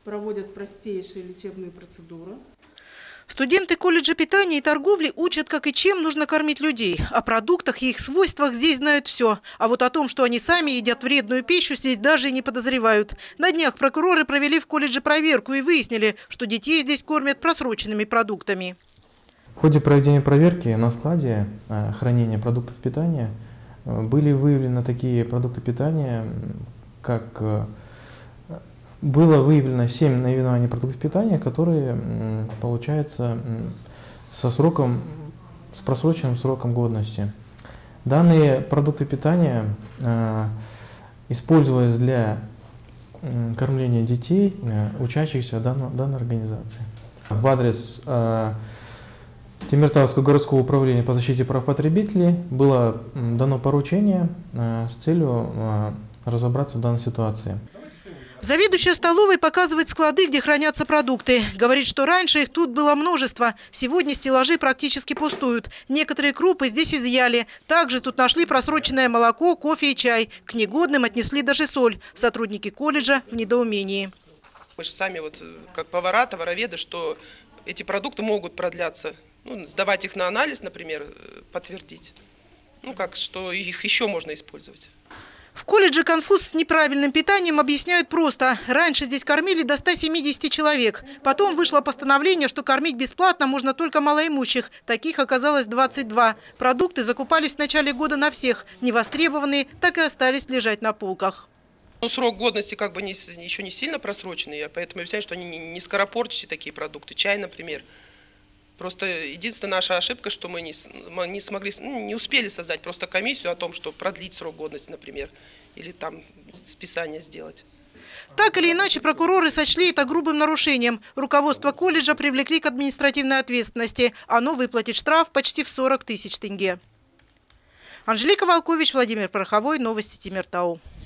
проводят простейшие лечебные процедуры. Студенты колледжа питания и торговли учат, как и чем нужно кормить людей. О продуктах и их свойствах здесь знают все. А вот о том, что они сами едят вредную пищу, здесь даже и не подозревают. На днях прокуроры провели в колледже проверку и выяснили, что детей здесь кормят просроченными продуктами. В ходе проведения проверки на складе хранения продуктов питания были выявлены такие продукты питания, как было выявлено 7 наименований продуктов питания, которые, получается, с просроченным сроком годности. Данные продукты питания использовались для кормления детей, учащихся данной организации. В адрес Темиртауского городского управления по защите прав потребителей было дано поручение с целью разобраться в данной ситуации. Заведующая столовой показывает склады, где хранятся продукты. Говорит, что раньше их тут было множество. Сегодня стеллажи практически пустуют. Некоторые крупы здесь изъяли. Также тут нашли просроченное молоко, кофе и чай. К негодным отнесли даже соль. Сотрудники колледжа в недоумении. Мы же сами, как повара, товароведы, что эти продукты могут продляться. Сдавать их на анализ, например, подтвердить. Что их еще можно использовать. В колледже конфуз с неправильным питанием объясняют просто. Раньше здесь кормили до 170 человек. Потом вышло постановление, что кормить бесплатно можно только малоимущих. Таких оказалось 22. Продукты закупались в начале года на всех. Невостребованные так и остались лежать на полках. Срок годности еще не сильно просроченный. Я поэтому объясняю, что они не скоропортящие такие продукты. Чай, например. Просто единственная наша ошибка, что мы не успели создать просто комиссию о том, что продлить срок годности, например, или там списание сделать. Так или иначе, прокуроры сочли это грубым нарушением. Руководство колледжа привлекли к административной ответственности. Оно выплатит штраф почти в 40 тысяч тенге. Анжелика Волкович, Владимир Пороховой. Новости Темиртау.